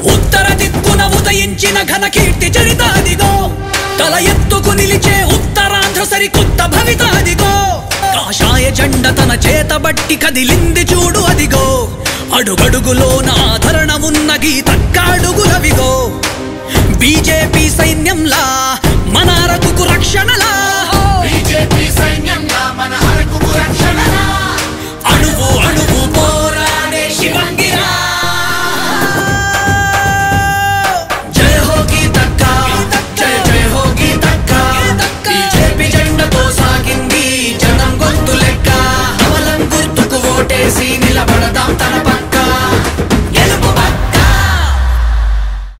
ఉత్తర దిక్కున ఉదయించిన ఘన కీర్తి చరిత అదిగో తల ఎత్తుకు నిలిచే ఉత్తరాంధ్ర సరికొత్త భవిత అదిగో కాషాయ జెండ తన చేతబట్టి కదిలింది చూడు అదిగో అడుగడుగులోన ఆధరణమున్న గీతక్కాడుగులవిగో బీజేపీ సైన్యంలా మన అరకుకు రక్షణలా బీజేపీ సైన్యం